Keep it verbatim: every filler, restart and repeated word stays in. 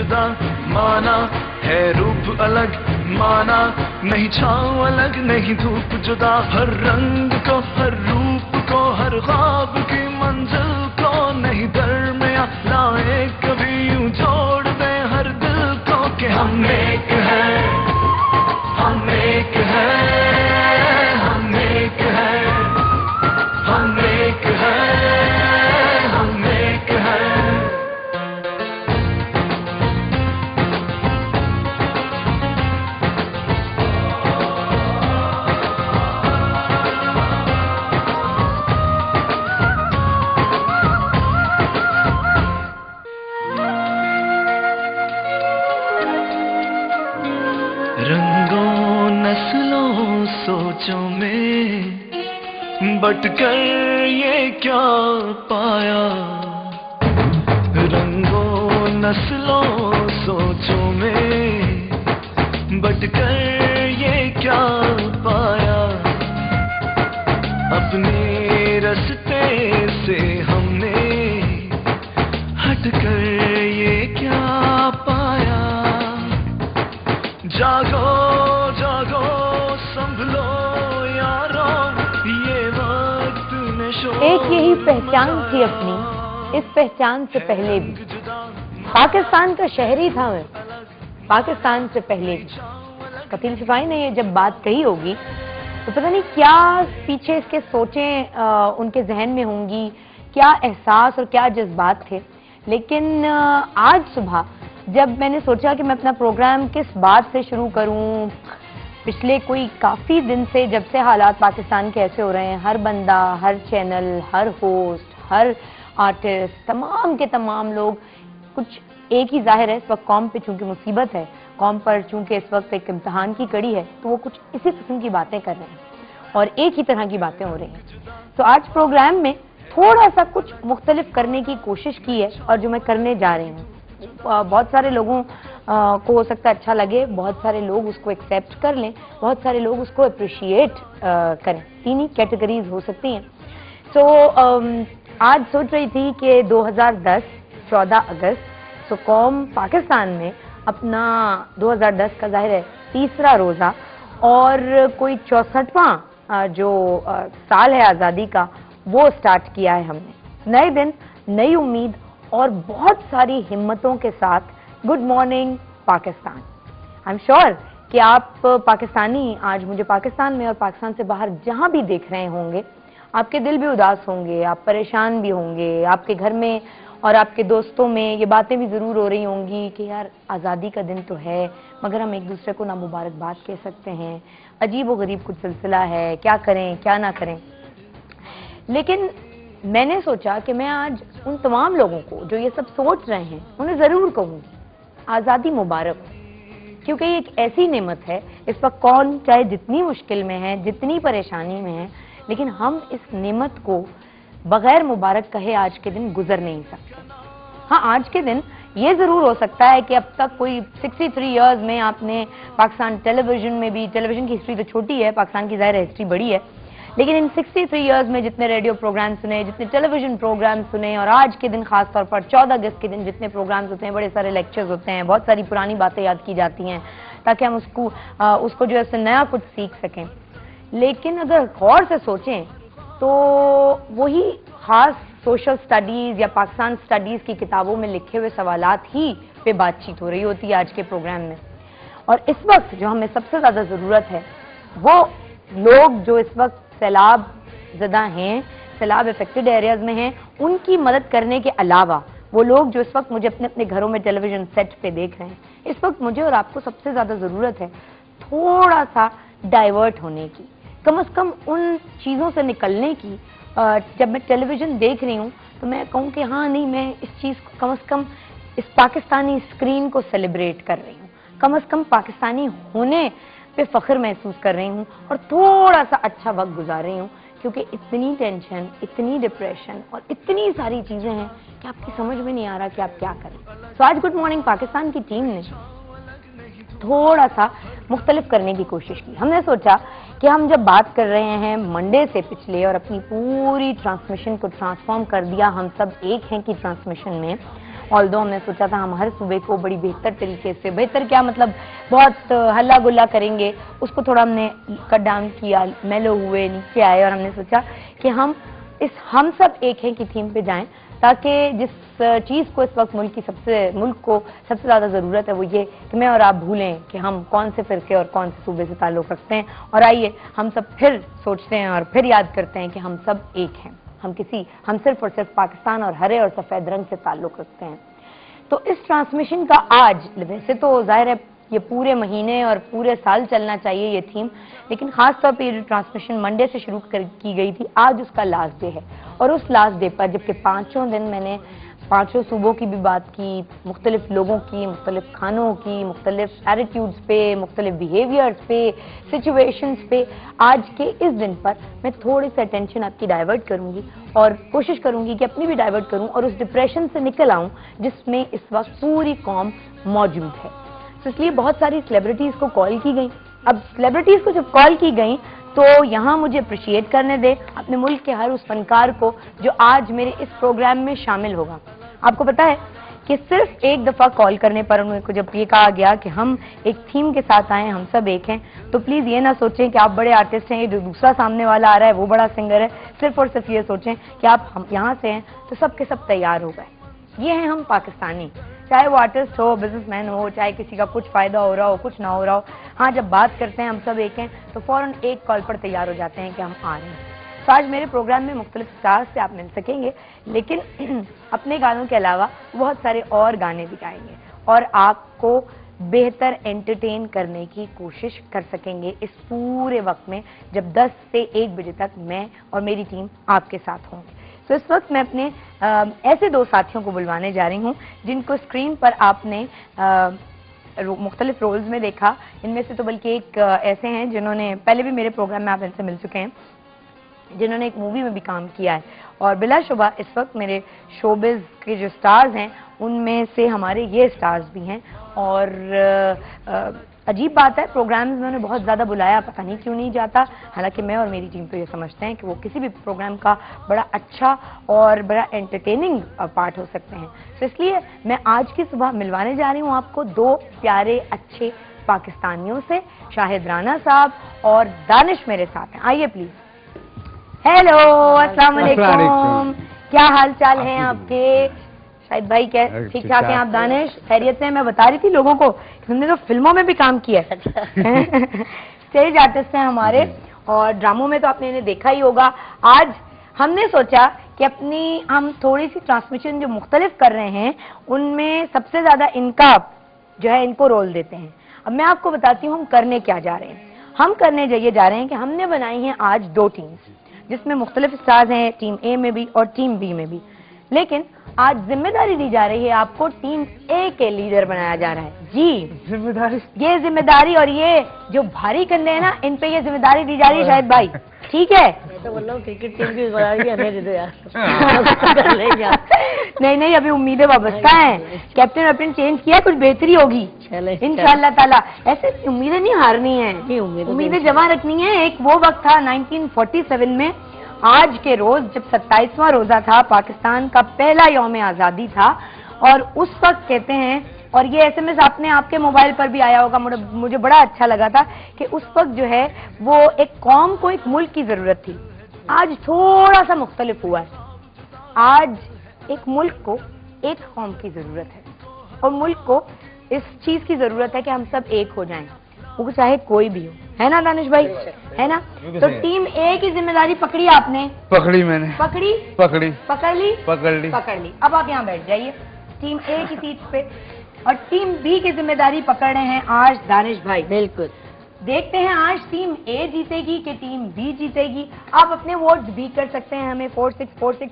जुदा माना है रूप अलग माना, नहीं छाँव अलग नहीं धूप जुदा, हर रंग को हर रूप को हर ख्वाब की मंजिल को नहीं दरमियां लाए कभी यूं जोड़ दे हर दिल को कि हम एक हैं, हम एक हैं, हम एक हैं, हम एक हैं, हम एक हैं। रंगों नस्लों सोचों में बटकर ये क्या पाया, रंगों नस्लों सोचों में बटकर ये क्या पाया, अपने रास्ते से हमने हटकर ये क्या पाया। जागो जागो संभलो यारो ये वक्त नशो। एक यही पहचान थी अपनी, इस पहचान से पहले भी पाकिस्तान का शहरी था मैं, पाकिस्तान से पहले भी। कतील शिफाई ने ये जब बात कही होगी तो पता नहीं क्या पीछे इसके सोचें आ, उनके जहन में होंगी, क्या एहसास और क्या जज्बात थे। लेकिन आ, आज सुबह जब मैंने सोचा कि मैं अपना प्रोग्राम किस बात से शुरू करूं, पिछले कोई काफ़ी दिन से जब से हालात पाकिस्तान के ऐसे हो रहे हैं, हर बंदा, हर चैनल, हर होस्ट, हर आर्टिस्ट, तमाम के तमाम लोग कुछ एक ही जाहिर है, इस वक्त कौम पे चूंकि मुसीबत है, कौम पर चूंकि इस वक्त एक इम्तहान की कड़ी है, तो वो कुछ इसी किस्म की बातें कर रहे हैं और एक ही तरह की बातें हो रही हैं। तो आज प्रोग्राम में थोड़ा सा कुछ मुख्तलिफ करने की कोशिश की है और जो मैं करने जा रही हूँ, बहुत सारे लोगों को हो सकता है अच्छा लगे, बहुत सारे लोग उसको एक्सेप्ट कर लें, बहुत सारे लोग उसको अप्रिशिएट करें। तीन ही कैटेगरीज हो सकती हैं। सो so, आज सोच रही थी कि दो हज़ार दस चौदह अगस्त सो कौम पाकिस्तान में अपना दो हज़ार दस का जाहिर है तीसरा रोज़ा और कोई चौसठवां जो साल है आज़ादी का, वो स्टार्ट किया है हमने। नए दिन, नई उम्मीद और बहुत सारी हिम्मतों के साथ good morning Pakistan. I am sure कि आप पाकिस्तानी आज मुझे पाकिस्तान में और पाकिस्तान से बाहर जहां भी देख रहे होंगे, आपके दिल भी उदास होंगे, आप परेशान भी होंगे, आपके घर में और आपके दोस्तों में ये बातें भी ज़रूर हो रही होंगी कि यार आज़ादी का दिन तो है मगर हम एक दूसरे को ना मुबारकबाद कह सकते हैं, अजीब व गरीब कुछ सिलसिला है, क्या करें क्या ना करें। लेकिन मैंने सोचा कि मैं आज उन तमाम लोगों को जो ये सब सोच रहे हैं उन्हें ज़रूर कहूँगी आज़ादी मुबारक हो, क्योंकि ये एक ऐसी नेमत है, इस वक्त कौन चाहे जितनी मुश्किल में है, जितनी परेशानी में है, लेकिन हम इस नेमत को बगैर मुबारक कहे आज के दिन गुजर नहीं सकते। हाँ, आज के दिन ये ज़रूर हो सकता है कि अब तक कोई तिरसठ इयर्स में आपने पाकिस्तान टेलीविज़न में भी, टेलीविज़न की हिस्ट्री तो छोटी है, पाकिस्तान की ज़ाहिर हिस्ट्री बड़ी है, लेकिन इन तिरसठ इयर्स में जितने रेडियो प्रोग्राम सुने, जितने टेलीविजन प्रोग्राम सुने और आज के दिन खास तौर पर चौदह अगस्त के दिन जितने प्रोग्राम्स होते हैं, बड़े सारे लेक्चर्स होते हैं, बहुत सारी पुरानी बातें याद की जाती हैं ताकि हम उसको आ, उसको जो है उससे नया कुछ सीख सकें। लेकिन अगर गौर से सोचें तो वही खास सोशल स्टडीज़ या पाकिस्तान स्टडीज़ की किताबों में लिखे हुए सवालात ही पे बातचीत हो रही होती है आज के प्रोग्राम में। और इस वक्त जो हमें सबसे ज़्यादा ज़रूरत है वो लोग जो इस वक्त सैलाब ज़दा हैं, सैलाब इफेक्टेड एरियाज में हैं, उनकी मदद करने के अलावा वो लोग जो इस वक्त मुझे अपने अपने घरों में टेलीविज़न सेट पे देख रहे हैं, इस वक्त मुझे और आपको सबसे ज़्यादा ज़रूरत है थोड़ा सा डाइवर्ट होने की, कम अज़ कम उन चीज़ों से निकलने की। जब मैं टेलीविज़न देख रही हूँ तो मैं कहूँ कि हाँ नहीं, मैं इस चीज़ को कम अज़ कम इस पाकिस्तानी स्क्रीन को सेलिब्रेट कर रही हूँ, कम अज़ कम पाकिस्तानी होने पे फ़ख्र महसूस कर रही हूँ और थोड़ा सा अच्छा वक्त गुजार रही हूँ, क्योंकि इतनी टेंशन, इतनी डिप्रेशन और इतनी सारी चीज़ें हैं कि आपकी समझ में नहीं आ रहा कि आप क्या करें। तो आज गुड मॉर्निंग पाकिस्तान की टीम ने थोड़ा सा मुख्तलिफ करने की कोशिश की। हमने सोचा कि हम जब बात कर रहे हैं मंडे से पिछले और अपनी पूरी ट्रांसमिशन को ट्रांसफॉर्म कर दिया हम सब एक हैं की ट्रांसमिशन में, ऑल्दो हमने सोचा था हम हर सूबे को बड़ी बेहतर तरीके से, बेहतर क्या मतलब बहुत हल्ला गुल्ला करेंगे, उसको थोड़ा हमने कट डाउन किया, मेलो हुए, नीचे आए और हमने सोचा कि हम इस हम सब एक हैं की थीम पे जाएं, ताकि जिस चीज़ को इस वक्त मुल्क की सबसे मुल्क को सबसे ज़्यादा ज़रूरत है वो ये कि मैं और आप भूलें कि हम कौन से फ़िरके और कौन से सूबे से ताल्लुक़ रखते हैं, और आइए हम सब फिर सोचते हैं और फिर याद करते हैं कि हम सब एक हैं, हम किसी हम सिर्फ और सिर्फ पाकिस्तान और हरे और सफ़ेद रंग से ताल्लुक़ रखते हैं। तो इस ट्रांसमिशन का आज, वैसे तो ज़ाहिर है ये पूरे महीने और पूरे साल चलना चाहिए ये थीम, लेकिन ख़ास तौर पे ये ट्रांसमिशन मंडे से शुरू कर की गई थी, आज उसका लास्ट डे है। और उस लास्ट डे पर जबकि पाँचों दिन मैंने पाँचों सूबों की भी बात की, मुख्तलिफ लोगों की, मुख्तलिफ खानों की, मुख्तलिफ एटीट्यूड्स पे, मुख्तलिफ बिहेवियर्स पे, सिचुएशंस पे, आज के इस दिन पर मैं थोड़ी सी अटेंशन आपकी डाइवर्ट करूंगी और कोशिश करूंगी कि अपनी भी डाइवर्ट करूं और उस डिप्रेशन से निकल आऊं जिसमें इस वक्त पूरी कौम मौजूद है। तो इसलिए बहुत सारी सेलिब्रिटीज़ को कॉल की गई। अब सेलिब्रिटीज़ को जब कॉल की गई तो यहाँ मुझे अप्रिशिएट करने दे अपने मुल्क के हर उस फनकार को जो आज मेरे इस प्रोग्राम में शामिल होगा। आपको पता है कि सिर्फ एक दफ़ा कॉल करने पर उनको जब ये कहा गया कि हम एक थीम के साथ आए, हम सब एक हैं, तो प्लीज़ ये ना सोचें कि आप बड़े आर्टिस्ट हैं, ये जो दूसरा सामने वाला आ रहा है वो बड़ा सिंगर है। सिर्फ और सिर्फ ये सोचें कि आप हम यहाँ से हैं तो सब के सब तैयार हो गए। ये हैं हम पाकिस्तानी, चाहे वो आर्टिस्ट हो, बिजनेसमैन हो, चाहे किसी का कुछ फ़ायदा हो रहा हो, कुछ ना हो रहा हो। हाँ, जब बात करते हैं हम सब एक हैं तो फ़ौरन एक कॉल पर तैयार हो जाते हैं कि हम आ रहे हैं। तो आज मेरे प्रोग्राम में मुख्तलिफ स्टार्स से आप मिल सकेंगे, लेकिन अपने गानों के अलावा बहुत सारे और गाने भी गाएंगे और आपको बेहतर एंटरटेन करने की कोशिश कर सकेंगे इस पूरे वक्त में, जब दस से एक बजे तक मैं और मेरी टीम आपके साथ होंगे। तो इस वक्त मैं अपने आ, ऐसे दो साथियों को बुलवाने जा रही हूँ जिनको स्क्रीन पर आपने रो, मुख्तलिफ रोल्स में देखा। इनमें से तो बल्कि एक आ, ऐसे हैं जिन्होंने पहले भी मेरे प्रोग्राम में आप इनसे मिल चुके हैं, जिन्होंने एक मूवी में भी काम किया है, और बिलाशुबा इस वक्त मेरे शोबिज़ के जो स्टार्स हैं उनमें से हमारे ये स्टार्स भी हैं। और आ, आ, अजीब बात है, प्रोग्राम्स में उन्हें बहुत ज़्यादा बुलाया, पता नहीं क्यों नहीं जाता। हालांकि मैं और मेरी टीम तो ये समझते हैं कि वो किसी भी प्रोग्राम का बड़ा अच्छा और बड़ा एंटरटेनिंग पार्ट हो सकते हैं। तो इसलिए मैं आज की सुबह मिलवाने जा रही हूँ आपको दो प्यारे अच्छे पाकिस्तानियों से, शाहिद राना साहब और दानिश मेरे साथ हैं। आइए प्लीज़। हेलो, अस्सलाम वालेकुम, क्या हाल चाल हैं आपके? शाहिद भाई क्या ठीक ठाक हैं आप? दानिश खैरियत से? मैं बता रही थी लोगों को कि हमने तो फिल्मों में भी काम किया है। स्टेज आर्टिस्ट हैं हमारे और ड्रामों में तो आपने इन्हें देखा ही होगा। आज हमने सोचा कि अपनी हम थोड़ी सी ट्रांसमिशन जो मुख्तलिफ कर रहे हैं उनमें सबसे ज्यादा इनका जो है इनको रोल देते हैं। अब मैं आपको बताती हूँ हम करने क्या जा रहे हैं। हम करने ये जा रहे हैं कि हमने बनाई हैं आज दो टीम्स जिसमें मुख्तलिफ स्टार्स हैं, टीम ए में भी और टीम बी में भी, लेकिन आज जिम्मेदारी दी जा रही है आपको, टीम ए के लीडर बनाया जा रहा है। जी, जिम्मेदारी, ये जिम्मेदारी और ये जो भारी कंधे हैं ना, इन पे ये जिम्मेदारी दी जा रही है शाहिद भाई, ठीक है? तो बोल रहा हूँ क्रिकेट टीम की जिम्मेदारी हमें दे दो यार। नहीं नहीं, अभी उम्मीदें वाबस्ता हैं, कैप्टन वैप्टन चेंज किया, कुछ बेहतरी होगी इंशाअल्लाह ताला। ऐसे उम्मीदें नहीं हारनी है, उम्मीदें जमा रखनी है। एक वो वक्त था नाइनटीन फोर्टी सेवन में, आज के रोज जब सत्ताईसवां रोजा था, पाकिस्तान का पहला यौम आज़ादी था, और उस वक्त कहते हैं, और ये एसएमएस आपने आपके मोबाइल पर भी आया होगा, मुझे बड़ा अच्छा लगा था कि उस वक्त जो है वो एक कौम को एक मुल्क की जरूरत थी। आज थोड़ा सा मुख्तलिफ हुआ है, आज एक मुल्क को एक कौम की जरूरत है और मुल्क को इस चीज की जरूरत है कि हम सब एक हो जाएं, वो चाहे कोई भी हो, है ना दानिश भाई, है ना? तो टीम ए की जिम्मेदारी पकड़ी आपने? पकड़ी मैंने। पकड़ी पकड़ी पकड़ ली पकड़ ली पकड़ ली। अब आप यहाँ बैठ जाइए टीम ए की सीट पे, और टीम बी की जिम्मेदारी पकड़ रहे हैं आज दानिश भाई। बिल्कुल, देखते हैं आज टीम ए जीतेगी कि टीम बी जीतेगी। आप अपने वोट भी कर सकते हैं हमें फोर सिक्स फोर सिक्स